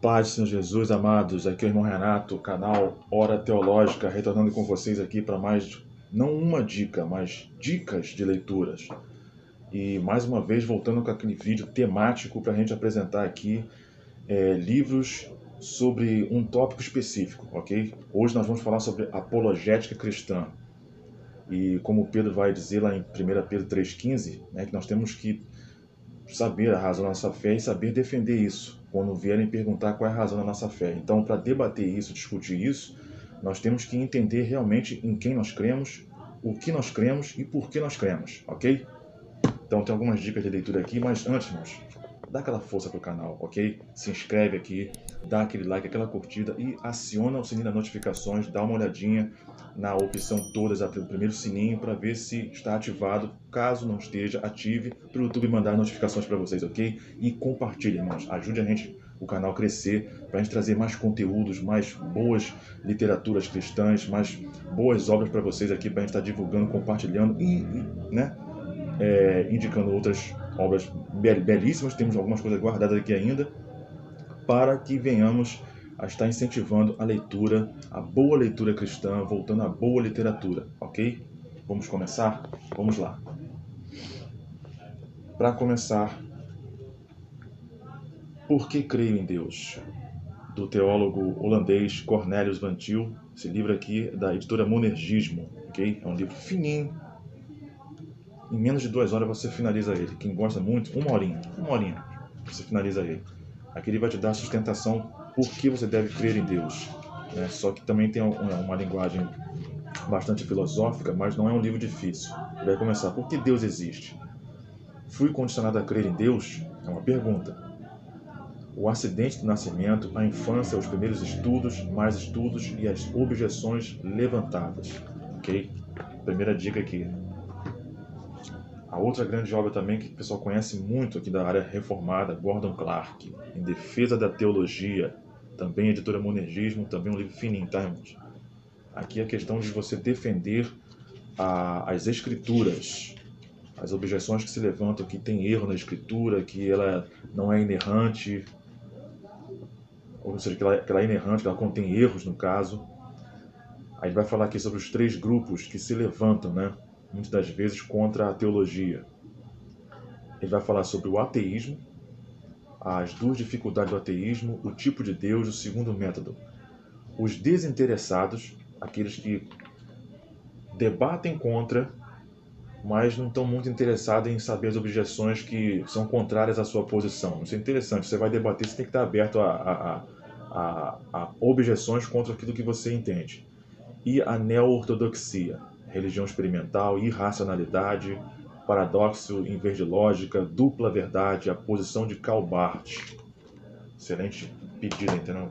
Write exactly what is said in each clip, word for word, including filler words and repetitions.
Paz, Senhor Jesus, amados, aqui é o irmão Renato, canal Hora Teológica, retornando com vocês aqui para mais, não uma dica, mas dicas de leituras. E mais uma vez voltando com aquele vídeo temático para a gente apresentar aqui é, livros sobre um tópico específico, ok? Hoje nós vamos falar sobre apologética cristã. E como Pedro vai dizer lá em primeira Pedro três quinze, né, que nós temos que saber a razão da nossa fé e saber defender isso, quando vierem perguntar qual é a razão da nossa fé. Então, para debater isso, discutir isso, nós temos que entender realmente em quem nós cremos, o que nós cremos e por que nós cremos, ok? Então, tem algumas dicas de leitura aqui, mas antes, irmãos, dá aquela força pro canal, ok? Se inscreve aqui, dá aquele like, aquela curtida e aciona o sininho das notificações, dá uma olhadinha na opção todas, o primeiro sininho, para ver se está ativado. Caso não esteja, ative para o YouTube mandar notificações para vocês, ok? E compartilhe, irmãos, ajude a gente, o canal crescer, para a gente trazer mais conteúdos, mais boas literaturas cristãs, mais boas obras para vocês aqui, para a gente estar divulgando, compartilhando e, e né, é, indicando outras obras belíssimas. Temos algumas coisas guardadas aqui ainda, para que venhamos a estar incentivando a leitura, a boa leitura cristã, voltando à boa literatura, ok? Vamos começar? Vamos lá. Para começar, Por que creio em Deus? Do teólogo holandês Cornelius Van Til. Esse livro aqui é da editora Monergismo, ok? É um livro fininho. Em menos de duas horas você finaliza ele. Quem gosta muito, uma horinha, uma horinha, você finaliza ele. Aqui ele vai te dar sustentação por que você deve crer em Deus, né? Só que também tem uma, uma linguagem bastante filosófica, mas não é um livro difícil. Ele vai começar: por que Deus existe? Fui condicionado a crer em Deus? É uma pergunta. O acidente do nascimento, a infância, os primeiros estudos, mais estudos e as objeções levantadas, ok? Primeira dica aqui. A outra grande obra também que o pessoal conhece muito aqui da área reformada, Gordon Clark, Em Defesa da Teologia, também editora Monergismo, também um livro fininho, tá, irmãos? Aqui é a questão de você defender a, as escrituras, as objeções que se levantam, que tem erro na escritura, que ela não é inerrante, ou seja, que ela, que ela é inerrante, que ela contém erros no caso. Aí ele vai falar aqui sobre os três grupos que se levantam, né, muitas das vezes contra a teologia. Ele vai falar sobre o ateísmo, as duas dificuldades do ateísmo, o tipo de Deus, o segundo método. Os desinteressados, aqueles que debatem contra, mas não estão muito interessados em saber as objeções que são contrárias à sua posição. Isso é interessante, você vai debater, você tem que estar aberto a, a, a, a objeções contra aquilo que você entende. E a neo-ortodoxia, religião experimental, irracionalidade, paradoxo em vez de lógica, dupla verdade, a posição de Karl Barth. Excelente pedida, entendeu?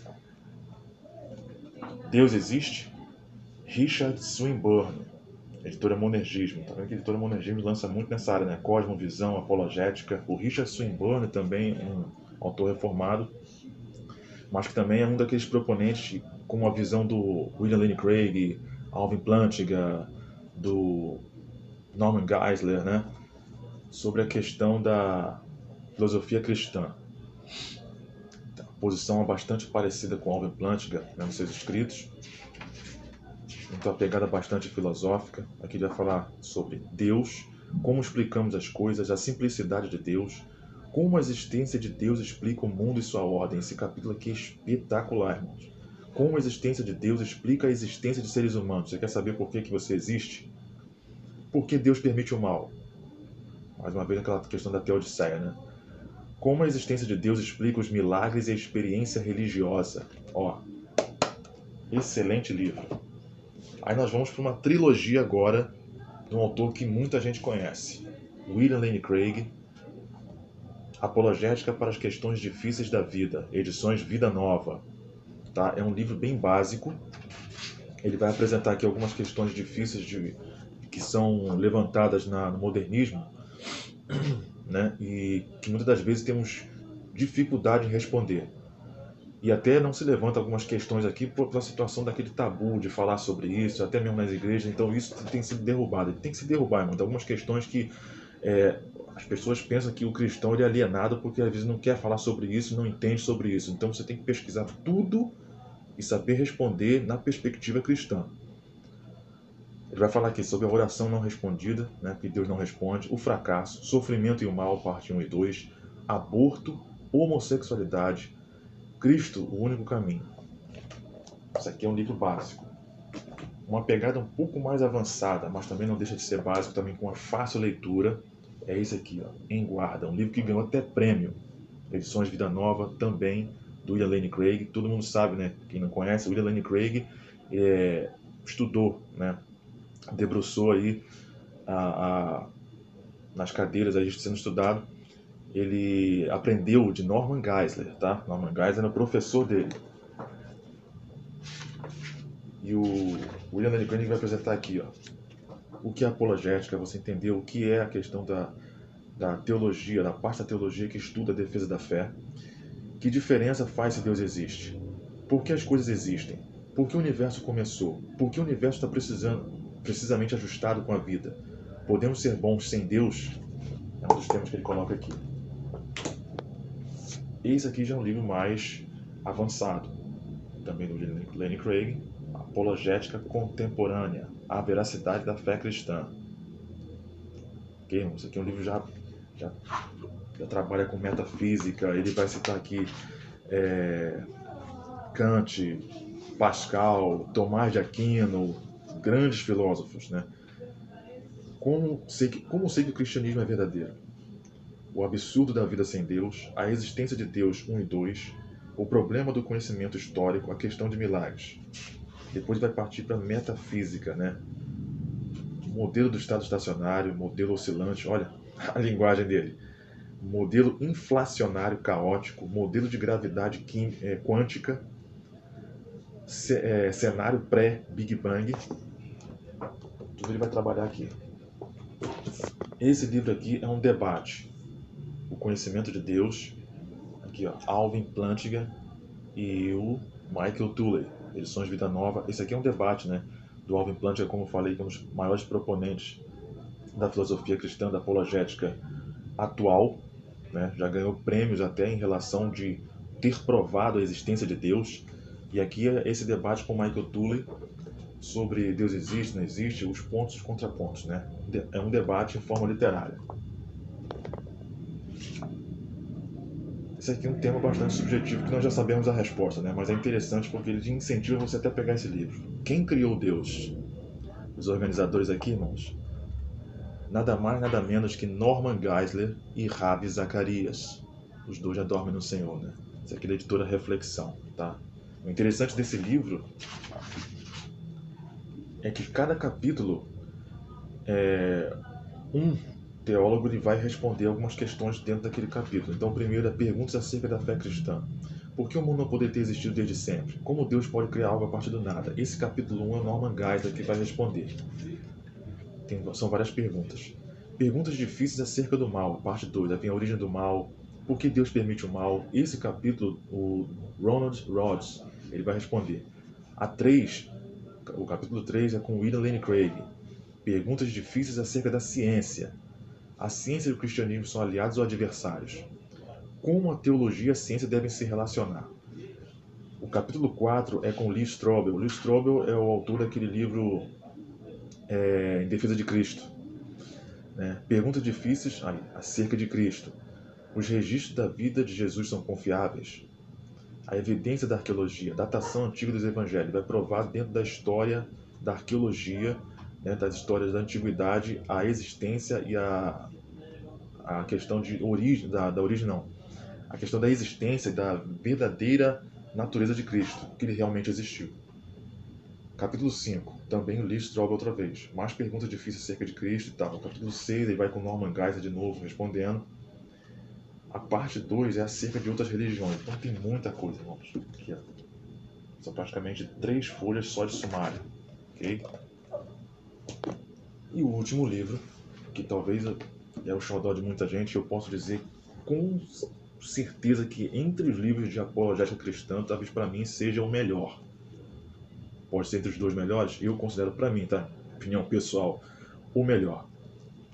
Deus existe? Richard Swinburne, editora Monergismo. Tá vendo que a editora Monergismo lança muito nessa área, né? Cosmovisão, apologética. O Richard Swinburne também é um autor reformado, mas que também é um daqueles proponentes com a visão do William Lane Craig, Alvin Plantinga, do Norman Geisler, né? Sobre a questão da filosofia cristã. A posição é bastante parecida com Alvin Plantinga, né, nos seus escritos. Então, a pegada bastante filosófica. Aqui ele vai falar sobre Deus, como explicamos as coisas, a simplicidade de Deus, como a existência de Deus explica o mundo e sua ordem. Esse capítulo aqui é espetacular, irmãos. Como a existência de Deus explica a existência de seres humanos. Você quer saber por que, que você existe? Por que Deus permite o mal? Mais uma vez, aquela questão da teodiceia, né? Como a existência de Deus explica os milagres e a experiência religiosa. Ó, excelente livro. Aí nós vamos para uma trilogia agora, de um autor que muita gente conhece. William Lane Craig, Apologética para as Questões Difíceis da Vida, edições Vida Nova. Tá? É um livro bem básico. Ele vai apresentar aqui algumas questões difíceis de, que são levantadas na, no modernismo, né? E que muitas das vezes temos dificuldade em responder. E até não se levanta algumas questões aqui por a situação daquele tabu de falar sobre isso, até mesmo nas igrejas. Então isso tem sido derrubado. Tem que se derrubar, irmão. Tem algumas questões que é, As pessoas pensam que o cristão ele é alienado porque às vezes não quer falar sobre isso, não entende sobre isso. Então você tem que pesquisar tudo e saber responder na perspectiva cristã. Ele vai falar aqui sobre a oração não respondida, né, que Deus não responde, o fracasso, sofrimento e o mal, parte um e dois, aborto, homossexualidade, Cristo, o único caminho. Isso aqui é um livro básico. Uma pegada um pouco mais avançada, mas também não deixa de ser básico, também com uma fácil leitura, é esse aqui, ó, Em Guarda, um livro que ganhou até prêmio. Edições Vida Nova, também, do William Lane Craig. Todo mundo sabe, né? Quem não conhece, o William Lane Craig é, estudou, né? Debruçou aí a, a, nas cadeiras aí sendo estudado. Ele aprendeu de Norman Geisler, tá? Norman Geisler era o professor dele. E o William Lane Craig vai apresentar aqui, ó, o que é apologética, você entendeu o que é a questão da, da teologia, da parte da teologia que estuda a defesa da fé. Que diferença faz se Deus existe? Por que as coisas existem? Por que o universo começou? Por que o universo está precisando, precisamente ajustado com a vida? Podemos ser bons sem Deus? É um dos temas que ele coloca aqui. Esse aqui já é um livro mais avançado, também do Lane Craig, Apologética Contemporânea, a veracidade da fé cristã. Ok, irmão? Esse aqui é um livro já, já, já trabalha com metafísica. Ele vai citar aqui é, Kant, Pascal, Tomás de Aquino, grandes filósofos, né? Como sei que, como sei que o cristianismo é verdadeiro? O absurdo da vida sem Deus, a existência de Deus um e dois, o problema do conhecimento histórico, a questão de milagres. Depois vai partir para a metafísica, né? Modelo do estado estacionário, modelo oscilante, olha a linguagem dele. Modelo inflacionário caótico, modelo de gravidade quim, é, quântica, ce, é, cenário pré-Big Bang. Tudo ele vai trabalhar aqui. Esse livro aqui é um debate. O conhecimento de Deus, aqui ó, Alvin Plantinga e o Michael Tooley, Edições Vida Nova. Esse aqui é um debate, né, do Alvin Plantinga, como eu falei, que é um dos maiores proponentes da filosofia cristã, da apologética atual, né, já ganhou prêmios até em relação de ter provado a existência de Deus. E aqui é esse debate com Michael Tooley sobre Deus existe, não existe, os pontos e os contrapontos, né? É um debate em forma literária. Esse aqui é um tema bastante subjetivo, que nós já sabemos a resposta, né? Mas é interessante porque ele incentiva você até a pegar esse livro. Quem criou Deus? Os organizadores aqui, irmãos, nada mais, nada menos que Norman Geisler e Ravi Zacarias. Os dois já dormem no Senhor, né? Essa aqui é da editora Reflexão, tá? O interessante desse livro é que cada capítulo, é, um teólogo ele vai responder algumas questões dentro daquele capítulo. Então, o primeiro é perguntas acerca da fé cristã. Por que o mundo não poderia ter existido desde sempre? Como Deus pode criar algo a partir do nada? Esse capítulo um é o Norman Geisler que vai responder. Tem, são várias perguntas. Perguntas difíceis acerca do mal, a parte dois. Aí vem a origem do mal, por que Deus permite o mal. Esse capítulo, o Ronald Rhodes, ele vai responder. A três, o capítulo três é com William Lane Craig. Perguntas difíceis acerca da ciência. A ciência e o cristianismo são aliados ou adversários? Como a teologia e a ciência devem se relacionar? O capítulo quatro é com Lee Strobel. Lee Strobel é o autor daquele livro é, Em Defesa de Cristo. Né? Perguntas difíceis aí, acerca de Cristo. Os registros da vida de Jesus são confiáveis? A evidência da arqueologia, datação antiga dos evangelhos, vai provar dentro da história da arqueologia, né, das histórias da antiguidade, a existência e a, a questão de origem, da, da origem não, a questão da existência da verdadeira natureza de Cristo, que ele realmente existiu. Capítulo cinco, também o Lee Strobel outra vez, mais perguntas difíceis acerca de Cristo e tal. Capítulo seis, ele vai com Norman Geisler de novo, respondendo. A parte dois é acerca de outras religiões, então tem muita coisa, irmãos. Aqui, ó. São praticamente três folhas só de sumário, ok? E o último livro, que talvez é o xodó de muita gente, eu posso dizer com certeza que entre os livros de apologética cristã, talvez para mim seja o melhor. Pode ser entre os dois melhores, eu considero para mim, tá? Opinião pessoal, o melhor.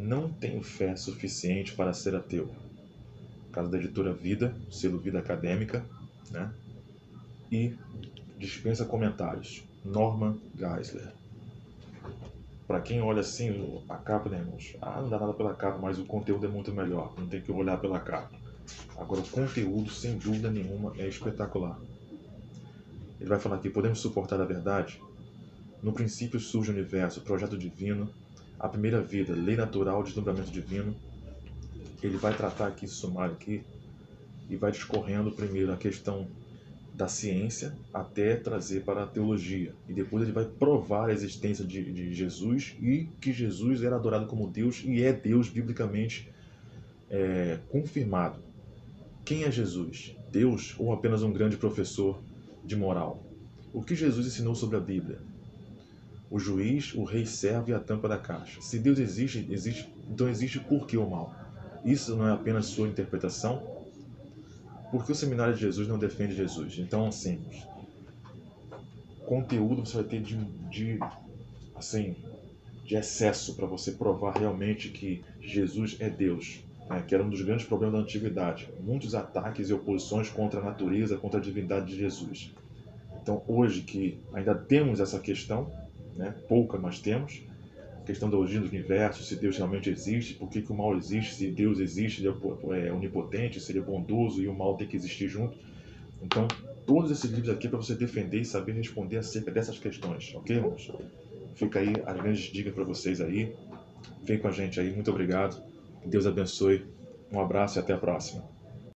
não tenho fé suficiente para ser ateu. Caso da editora Vida, selo Vida Acadêmica, né? E dispensa comentários. Norman Geisler. Para quem olha assim, a capa, né, irmãos? Ah, não dá nada pela capa, mas o conteúdo é muito melhor. Não tem que olhar pela capa. Agora, o conteúdo, sem dúvida nenhuma, é espetacular. Ele vai falar aqui: podemos suportar a verdade? No princípio surge o universo, projeto divino, a primeira vida, lei natural, desdobramento divino. Ele vai tratar aqui, sumário aqui, e vai discorrendo primeiro a questão da ciência até trazer para a teologia. E depois ele vai provar a existência de, de Jesus e que Jesus era adorado como Deus e é Deus biblicamente é, confirmado. Quem é Jesus? Deus ou apenas um grande professor de moral? O que Jesus ensinou sobre a Bíblia? O juiz, o rei servo e a tampa da caixa. Se Deus existe, existe, então existe por que o mal? Isso não é apenas sua interpretação? Por que o seminário de Jesus não defende Jesus? Então, assim, conteúdo você vai ter de, de, assim, de excesso para você provar realmente que Jesus é Deus, né? Que era um dos grandes problemas da antiguidade. Muitos ataques e oposições contra a natureza, contra a divindade de Jesus. Então, hoje que ainda temos essa questão, né? Pouca, mas temos, a questão da origem do universo, se Deus realmente existe, por que, que o mal existe, se Deus existe, ele é onipotente, se ele é bondoso e o mal tem que existir junto. Então, todos esses livros aqui para você defender e saber responder acerca dessas questões, ok, irmãos? Fica aí as grandes dicas para vocês aí. Vem com a gente aí, muito obrigado. Que Deus abençoe. Um abraço e até a próxima.